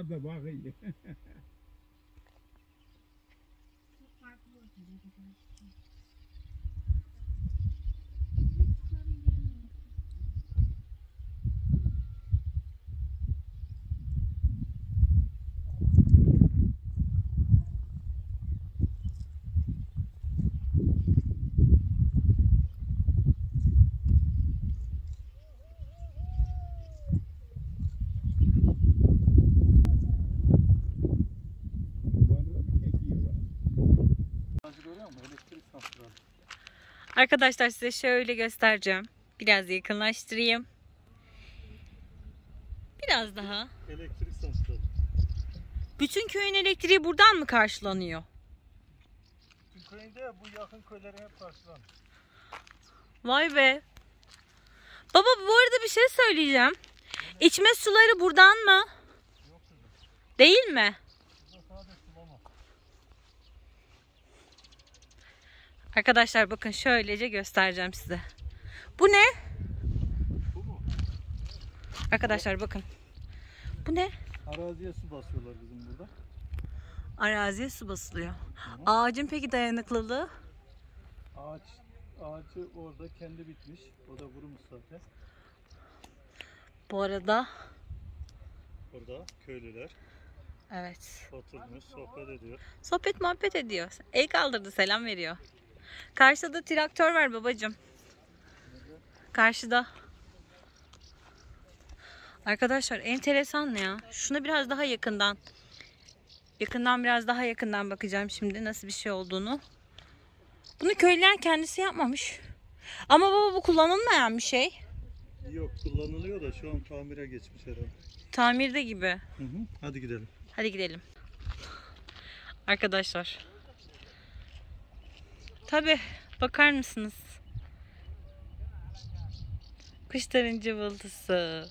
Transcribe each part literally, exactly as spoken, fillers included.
da bak iyi. Arkadaşlar size şöyle göstereceğim. Biraz yakınlaştırayım. Biraz daha. Elektrik santrali. Bütün köyün elektriği buradan mı karşılanıyor? Bütün köyün de bu yakın köylere hep karşılanıyor. Vay be. Baba bu arada bir şey söyleyeceğim. İçme suları buradan mı? Yok kızım. Değil mi? Arkadaşlar bakın şöylece göstereceğim size. Bu ne? Bu mu? Arkadaşlar bakın. Bu ne? Araziye su basıyorlar bizim burada. Araziye su basılıyor. Hı. Ağacın peki dayanıklılığı? Ağaç, ağacı orada kendi bitmiş. O da kurumuş zaten. Bu arada Burada köylüler. evet. Oturmuş, sohbet ediyor. Sohbet muhabbet ediyor. El kaldırdı, selam veriyor. Karşıda traktör var babacığım. Karşıda. Arkadaşlar enteresan ne ya? Şuna biraz daha yakından. Yakından biraz daha yakından bakacağım şimdi nasıl bir şey olduğunu. Bunu köylüler kendisi yapmamış. Ama baba bu kullanılmayan bir şey. Yok kullanılıyor da şu an tamire geçmiş herhalde. Tamirde gibi. Hı hı. Hadi gidelim. Hadi gidelim. Arkadaşlar. Tabi bakar mısınız? Kuşların cıvıltısı.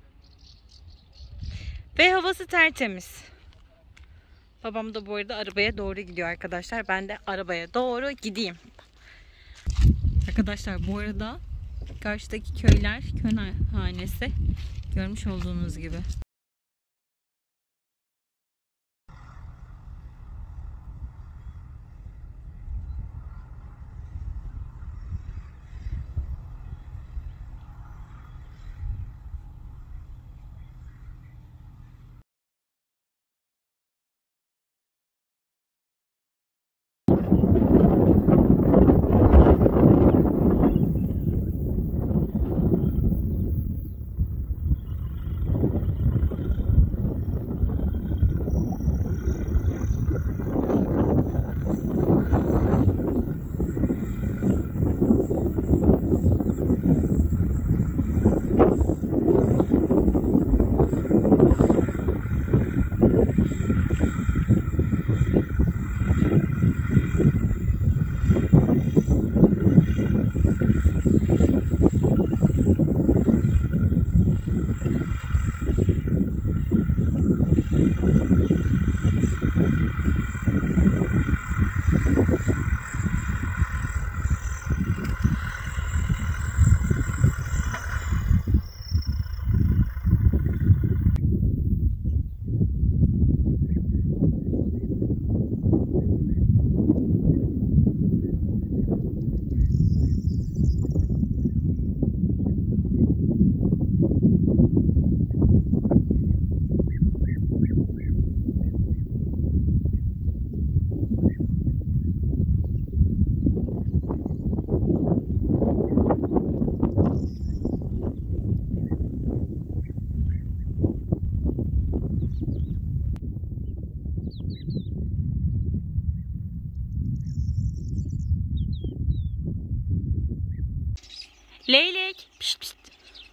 Ve havası tertemiz. Babam da bu arada arabaya doğru gidiyor arkadaşlar. Ben de arabaya doğru gideyim. Arkadaşlar bu arada karşıdaki köyler, köy hanesi görmüş olduğunuz gibi. Leylek. Pişt pişt.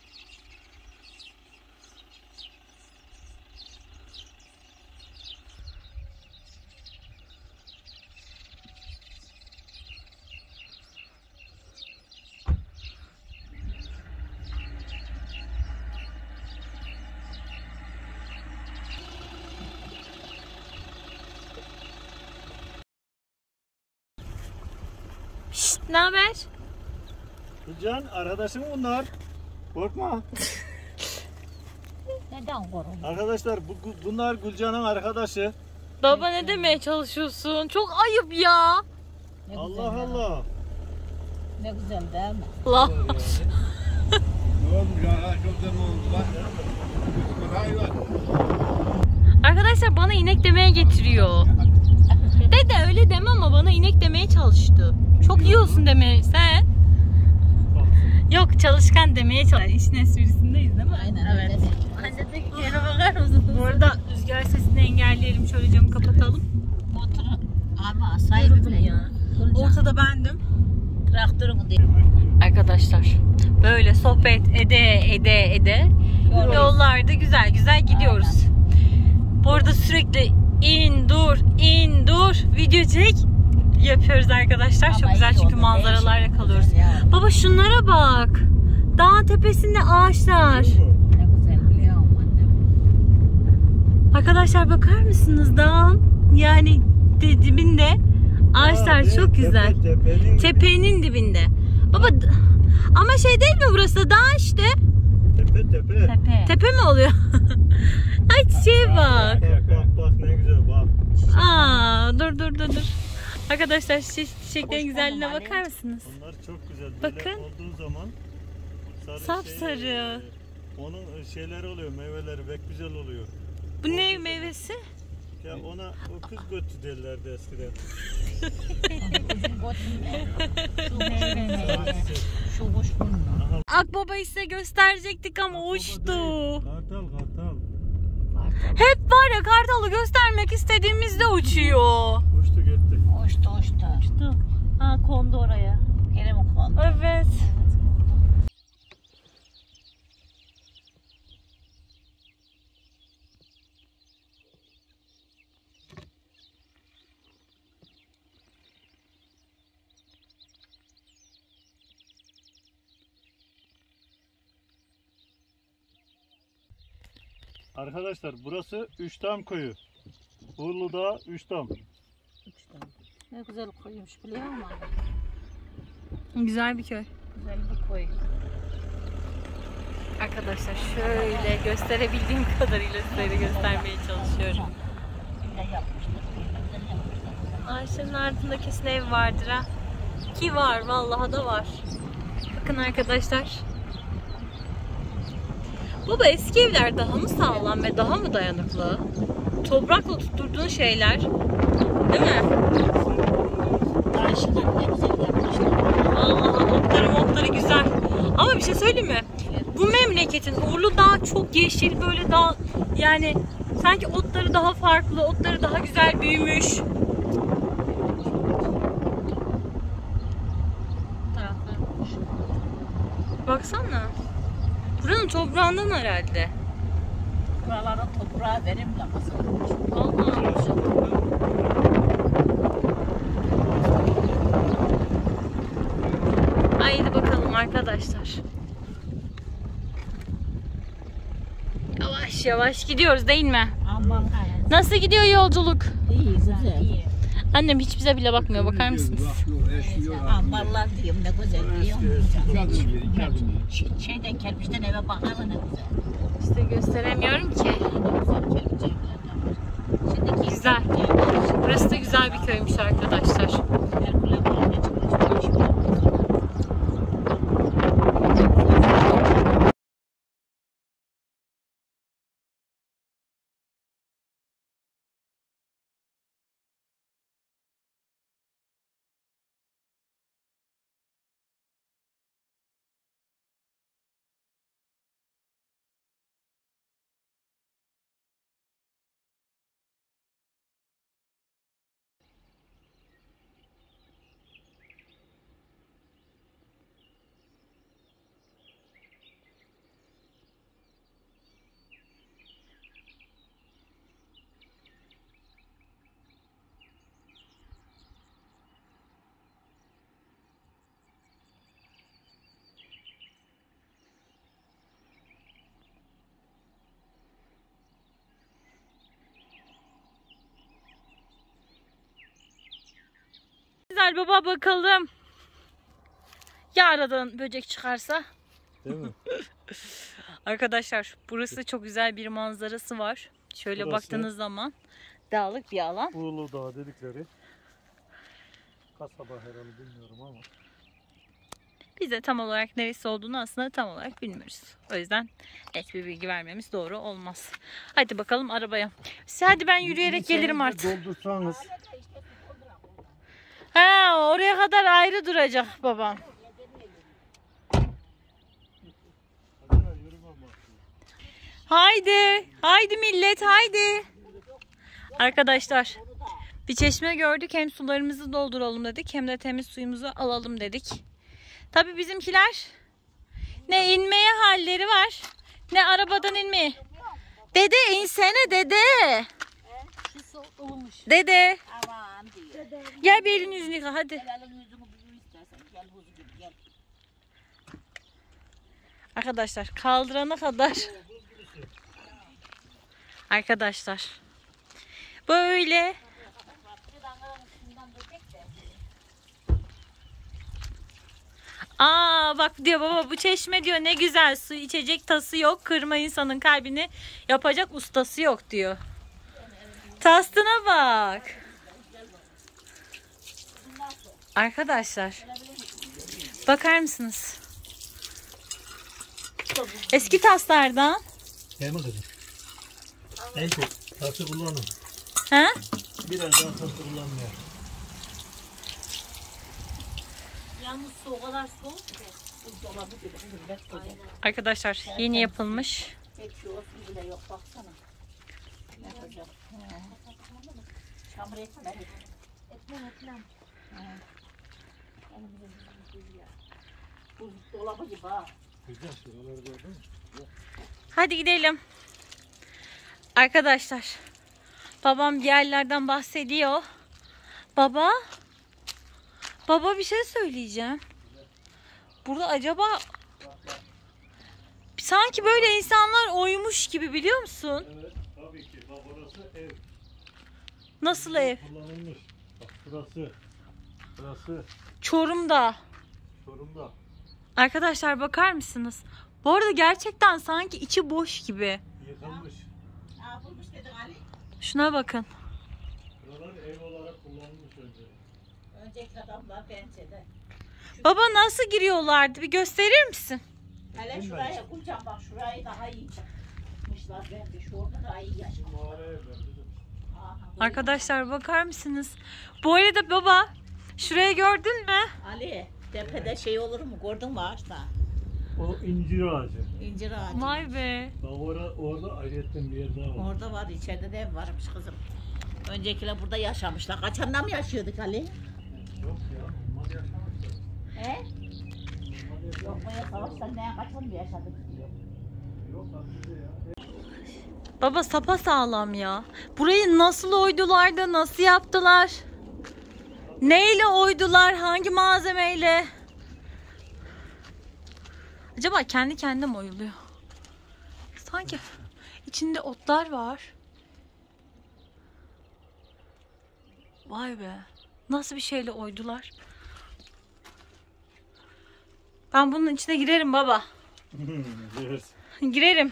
Pişt, ne haber? Can arkadaşım bunlar. Korkma. Neden korun? Arkadaşlar bu, bunlar Gülcan'ın arkadaşı. Baba ne demeye çalışıyorsun? Çok ayıp ya. Ne Allah güzel ya. Allah. Ne güzel değil mi? Allah. Ne olmuş ya? Çok da ne oldu lan? Hayvan. Arkadaşlar bana inek demeye getiriyor. Dede öyle deme ama bana inek demeye çalıştı. Çok yiyorsun demeye sen. Yok çalışkan demeye çalıştı. İşin esprisindeyiz değil mi? Aynen Evet. öyle. Annedeki yere bakar mısınız? Bu arada rüzgar sesini engelleyelim. Şöyle camı kapatalım. Motor ama sahibi bile ya. Ortada bendim. Traktörün değil. Arkadaşlar böyle sohbet ede ede ede Yol- yollarda güzel güzel gidiyoruz. Bu arada sürekli in dur in dur video çek yapıyoruz arkadaşlar. Çok Ama güzel iyi çünkü oldu, manzaralarla değişik, kalıyoruz. güzel ya. Baba şunlara bak. Dağın tepesinde ağaçlar. Ne güzel biliyor musun annem? Arkadaşlar bakar mısınız dağın yani de- dibinde ağaçlar Aa, çok tepe, güzel. Tepenin, Tepenin dibinde. Baba d- ama şey değil mi burası? Dağ işte. tepe tepe. Tepe. Tepe mi oluyor? Ay çiçeğe bak. Bak bak bak ne güzel bak. Aa, dur dur dur dur. Arkadaşlar çiçek, çiçeklerin Hoş güzelliğine buldum bakar Ali. mısınız? Onlar çok güzel. Böyle Bakın. olduğu zaman sarı Sapsarı. Şey, e, onun şeyleri oluyor, meyveleri pek güzel oluyor. Bu ne meyvesi? Ya ona o kız götü derlerdi eskiden. Şu meyve meyve. Şu kuş bunlar. Akbaba'yı size gösterecektik ama uçtu. Kartal kartal. Hep var ya kartalı göstermek istediğimizde uçuyor. Uçtu gitti. Uçtu uçtu. Ha kondu oraya. Gene mi kondu? Evet. Arkadaşlar burası Üçdam köyü. Uğurlu'da Üçdam. Ne güzel koymuş biliyor musun? Güzel bir köy. Güzel bir koy. Arkadaşlar şöyle gösterebildiğim kadarıyla size de göstermeye çalışıyorum. Ne yapmışlar? Güzel yapmışlar. Ağaçların ardında kesin ev vardır ha. Ki var, vallahi da var. Bakın arkadaşlar. Baba eski evler daha mı sağlam ve daha mı dayanıklı? Toprakla tutturduğun şeyler. Değil mi? Karışık ne güzel yapmışlar. Vallahi otları motları güzel. Ama bir şey söyleyeyim mi? Bu memleketin Uğurlu Dağ çok yeşil böyle dağ yani sanki otları daha farklı, otları daha güzel büyümüş. Taraflar kuş. Baksana. Buranın toprağından herhalde. Buralara toprağa verimle kazanmış. Vallahi. Haydi bakalım arkadaşlar. Yavaş yavaş gidiyoruz değil mi? Aman ha. Nasıl gidiyor yolculuk? İyi güzel. İyi. Annem hiç bize bile bakmıyor. Bakar mısınız? Ambarlar diyeyim ne güzel biliyor musun? İki adım geri, iki adım geri. Şey- Şeyden kelmişten eve bakar mı ne güzel. İşte gösteremiyorum ki. Ne güzel kelmiş evler. Şimdiki Güzel. Burası da güzel bir köymüş arkadaşlar. Herkule böyle çıkmış. Güzel baba bakalım. Ya aradan böcek çıkarsa? Değil mi? Arkadaşlar burası da çok güzel bir manzarası var. Şöyle Burası- baktığınız zaman dağlık bir alan. Uludağ dedikleri kasaba herhalde, bilmiyorum ama. Biz de tam olarak neresi olduğunu aslında tam olarak bilmiyoruz. O yüzden net bir bilgi vermemiz doğru olmaz. Hadi bakalım arabaya. Hadi ben yürüyerek gelirim artık. Doldursanız. Ha, oraya kadar ayrı duracak babam. Haydi. Haydi millet haydi. Arkadaşlar bir çeşme gördük. Hem sularımızı dolduralım dedik. Hem de temiz suyumuzu alalım dedik. Tabii bizimkiler ne inmeye halleri var. Ne arabadan inmeye. Dede insene dede. Şu su ılmış. Dede. Aman diyor. Gel bir elini yüzünü yıka hadi. Gel elin yüzünü buzu istersen. Gel buzu gibi gel. Arkadaşlar kaldırana kadar. Arkadaşlar. Böyle. Aa bak diyor baba bu çeşme diyor ne güzel su içecek tası yok. Kırma insanın kalbini yapacak ustası yok diyor. Tastına bak. Arkadaşlar. Bakar mısınız? Eski taslardan. Değil mi kızım? En çok tası kullanın. Ha? Biraz daha tası kullanmıyor. Yalnız su o kadar soğuk ki. Buzdolabı gibi. Hürmet koca. Arkadaşlar yeni yapılmış. Hiç şu olsun bile yok baksana. Ne yapacağım? Çamur etmem. Etmem etmem. Buzdolabı gibi ha. Güzel şuraları gördün mü? Hadi gidelim. Arkadaşlar. Babam bir yerlerden bahsediyor. Baba. Baba bir şey söyleyeceğim. Burada acaba sanki böyle insanlar oymuş gibi biliyor musun? Evet, tabii ki. Bak orası ev. Nasıl ev? Kullanılmış. Bak burası. Burası. Çorum'da. Çorum'da. Arkadaşlar bakar mısınız? Bu arada gerçekten sanki içi boş gibi. Yıkılmış. Ne yapılmış dedin Ali? Şuna bakın. Buralar ev olarak kullanılmış önce. Önceki adamlar bence de. Baba nasıl giriyorlardı? Bir gösterir misin? Hele şuraya koyacağım bak şurayı daha iyi yapmışlar bence. Şu orada daha iyi yaşamışlar. Mağara evler bizim. Aha, Arkadaşlar bakar mısınız? Bu arada baba şurayı gördün mü? Ali tepede şey olur mu gördün mü ağaçta? O incir ağacı. İncir ağacı. Vay be. Bak orada, orada ayrıyetten bir yer daha var. Orada var içeride de ev varmış kızım. Öncekiler burada yaşamışlar. Kaçanda mı yaşıyorduk Ali? Yok ya, onlar yaşamışlar. He? Yok mu ya savaştan neye kaçan mı yaşadık diyor. Yok aslında ya. Baba sapa sağlam ya. Burayı nasıl oydular da nasıl yaptılar? Neyle oydular? Hangi malzemeyle? Acaba kendi kendine mi oyuluyor? Sanki içinde otlar var. Vay be. Nasıl bir şeyle oydular? Ben bunun içine girerim baba. Evet. Girerim.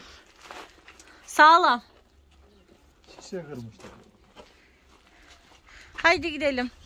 Sağlam. Şişe kırmışlar. Haydi gidelim.